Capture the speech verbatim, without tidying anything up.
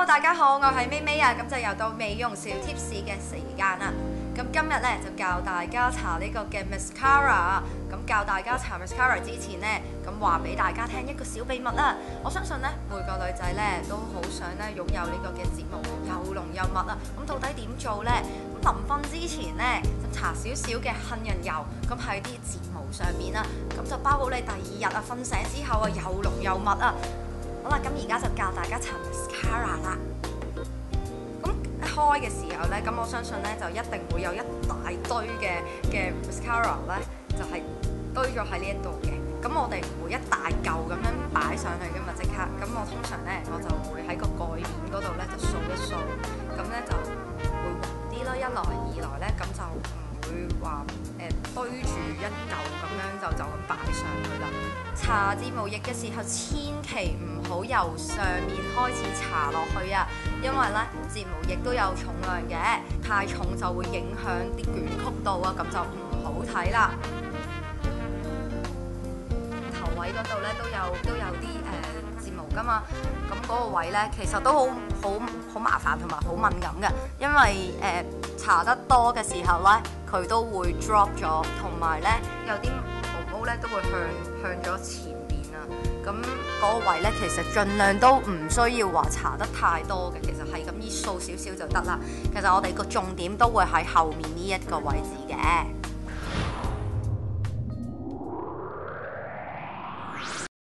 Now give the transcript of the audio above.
Hello， 大家好，我係咪咪啊，咁就又到美容小貼士嘅時間啦。咁今日咧就教大家搽呢個嘅 mascara。咁教大家搽 mascara 之前呢，咁話俾大家聽一個小秘密啦。我相信咧每個女仔咧都好想咧擁有呢個嘅睫毛又濃又密啊。咁到底點做呢？咁臨瞓之前呢，就搽少少嘅杏仁油，咁喺啲睫毛上面啦，咁就包好你第二日啊瞓醒之後啊又濃又密啊。好啦，咁而家就教大家搽 mascara 啦。咁開嘅時候咧，咁我相信咧就一定會有一大堆嘅嘅 mascara 咧，就係、是、堆咗喺呢一度嘅。咁我哋唔會一大嚿咁樣擺上去噶嘛，即刻。咁我通常咧，我就會喺個蓋面嗰度咧就掃一掃，咁咧就會勻啲啦。一來二來咧，咁就唔會話誒、呃、堆住一嚿咁樣就就咁擺上去啦。搽睫毛液嘅時候，千祈唔好由上面開始搽落去啊，因為咧睫毛液都有重量嘅，太重就會影響啲捲曲度啊，咁就唔好睇啦。頭位嗰度咧都有都有啲誒、呃、睫毛噶嘛，咁嗰個位咧其實都好好好麻煩同埋好敏感嘅，因為誒搽、呃、得多嘅時候咧，佢都會 drop 咗，同埋咧有啲毛毛咧都會向向咗前邊啊。咁嗰個位咧其實盡量都唔需要話搽得太多嘅，其實係咁依掃少少就得啦。其實我哋個重點都會喺後面呢一個位置嘅。